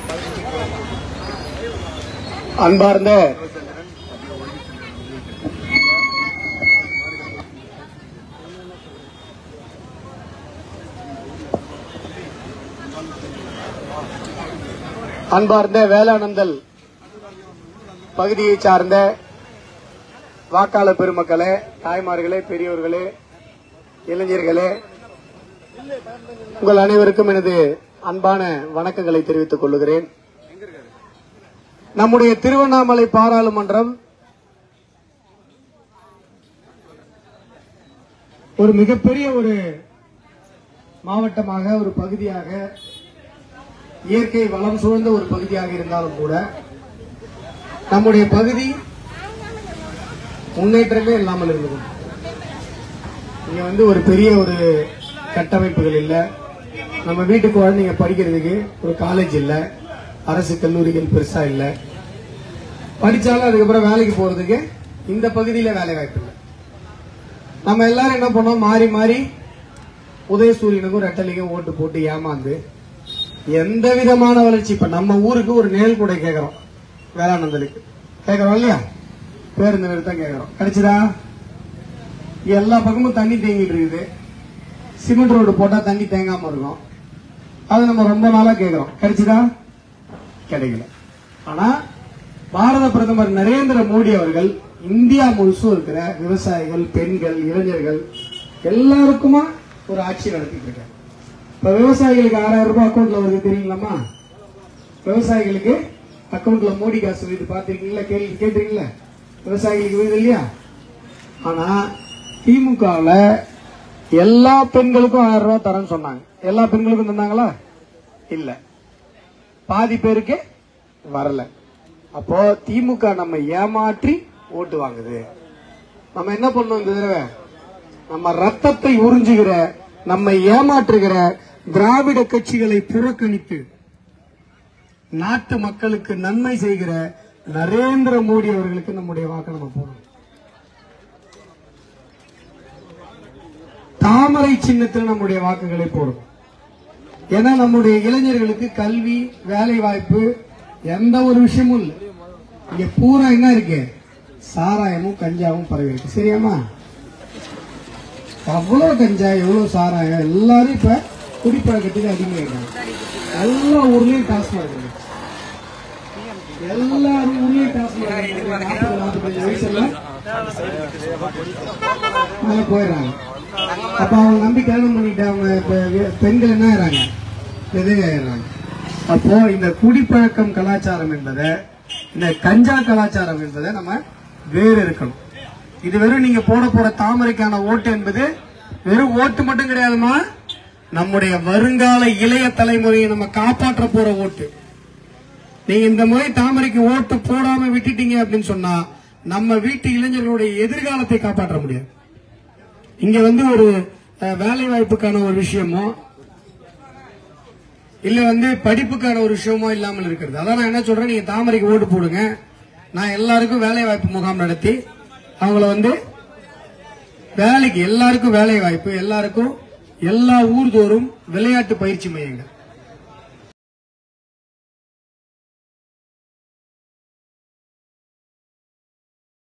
அன்பார்ந்த வேளானந்தல் பகுதியை சார்ந்த வாக்காளர் பெருமக்களே, தாய்மார்களே, பெரியோர்களே, இளைஞர்களே, உங்கள் அனைவருக்கும் எனது அன்பான வணக்கங்களை தெரிவித்துக் கொள்கிறேன். நம்முடைய திருவண்ணாமலை பாராளுமன்றம் ஒரு மிகப்பெரிய ஒரு மாவட்டமாக, ஒரு பகுதியாக, இயற்கை வளம் சூழ்ந்த ஒரு பகுதியாக இருந்தாலும் கூட நம்முடைய பகுதி முன்னேற்றமே இல்லாமல் இருந்தது. இங்க ஒரு பெரிய ஒரு கட்டமைப்புகள் இல்ல, நம்ம வீட்டுக்கு குழந்தைங்க படிக்கிறதுக்கு ஒரு காலேஜ் இல்ல, அரசு கல்லூரிகள் பெருசா இல்ல, படிச்சாலும் அதுக்கப்புறம் வேலைக்கு போறதுக்கு இந்த பகுதியில வேலை வாய்ப்பு இல்லை. நம்ம எல்லாரும் என்ன பண்ணோம், மாறி மாறி உதயசூரியனுக்கும் ரெட்டலிக்கும் ஓட்டு போட்டு ஏமாந்து எந்த விதமான வளர்ச்சி. இப்ப நம்ம ஊருக்கு ஒரு நேல் கூட கேட்கிறோம், வேளானந்தலுக்கு கேட்கிறோம் இல்லையா, பேருந்து நிறுத்தம் கேட்கிறோம், கிடைச்சதா? எல்லா பக்கமும் தண்ணி தேங்கிட்டு இருக்குது. சிமெண்ட் ரோடு போட்டா தண்ணி தேங்காம இருக்கும். அது நம்ம ரொம்ப நாளா கேட்கிறோம், கிடைச்சதா? கிடைக்கல. ஆனா பாரத பிரதமர் நரேந்திர மோடி அவர்கள் இந்தியா முழுசும் இருக்கிற விவசாயிகள், பெண்கள், இளைஞர்கள் எல்லாருக்குமா ஒரு ஆட்சி நடத்திட்டு இருக்காங்க. இப்ப விவசாயிகளுக்கு 6000 ரூபாய் அக்கௌண்ட்ல வருது தெரியுங்களாமா? விவசாயிகளுக்கு அக்கௌண்ட்ல மோடி காசு வருது, பாத்திருக்கீங்களா? கேட்டிருக்கீங்களா? விவசாயிகளுக்கு வருது இல்லையா? ஆனா திமுகவில் எல்லா பெண்களுக்கும் 1000 ரூபாய் தரேன்னு சொன்னாங்க. எல்லா பெண்களுக்கும் தந்தாங்களா? இல்ல, பாதி பேருக்கு வரல. அப்போ திமுக நம்ம ஏமாற்றி ஓட்டு வாங்குது. நம்ம என்ன பண்ணோம் இந்த தடவை? நம்ம ரத்தத்தை உறிஞ்சுகிற, நம்மை ஏமாற்றுகிற திராவிட கட்சிகளை புறக்கணித்து நாட்டு மக்களுக்கு நன்மை செய்கிற நரேந்திர மோடி அவர்களுக்கு நம்முடைய வாக்கு நம்ம போடணும். தாமரை சின்னத்தில் நம்முடைய வாக்குகளை போடும். ஏன்னா நம்முடைய இளைஞர்களுக்கு கல்வி, வேலை வாய்ப்பு எந்த ஒரு விஷயமும் இல்லை. இங்க பூரா என்ன இருக்கு? சாராயமும் கஞ்சாவும் பரவி இருக்கு. சரியாமா? அவ்வளவு கஞ்சா, எவ்வளவு சாராயம், எல்லாரும் இப்ப குடிப்பழக்கத்துக்கு அடிமையாயிருக்காங்க. எல்லா ஊர்லயும் டாஸ்மாக் இருக்கு. எல்லாரும் ஊர்லயும் டாஸ்மாக் இருக்கு. 40-45 வயசுல போயிடறாங்க. அப்ப அவங்க நம்பி கல்யாணம் பண்ணிட்டு அவங்க பெண்கள் என்ன ஆயிடுறாங்க? விதவையாயிடுறாங்க. அப்போ இந்த குடிப்பழக்கம் கலாச்சாரம் என்பதை, இந்த கஞ்சா கலாச்சாரம் என்பதை நம்ம வேறு இருக்கணும். இது வெறும் நீங்க போட போற தாமரைக்கான ஓட்டு என்பது வெறும் ஓட்டு மட்டும் கிடையாதுமா, நம்முடைய வருங்கால இளைய தலைமுறையை நம்ம காப்பாற்ற போற ஓட்டு. நீங்க இந்த முறை தாமரைக்கு ஓட்டு போடாம விட்டுட்டீங்க அப்படின்னு சொன்னா நம்ம வீட்டு இளைஞர்களுடைய எதிர்காலத்தை காப்பாற்ற முடியாது. இங்க ஒரு வேலை வாய்ப்புக்கான ஒரு விஷயமோ இல்ல படிப்புக்கான ஒரு விஷயமோ இல்லாமல் இருக்கிறது. அதான் நான் என்ன சொல்றேன், நீங்க தாமரைக்கு ஓட்டு போடுங்க, நான் எல்லாருக்கும் வேலை வாய்ப்பு முகாம் நடத்தி அவங்கள வேலைக்கு, எல்லாருக்கும் வேலை வாய்ப்பு, எல்லாருக்கும் எல்லா ஊர்தோறும் விளையாட்டு பயிற்சி மையங்கள்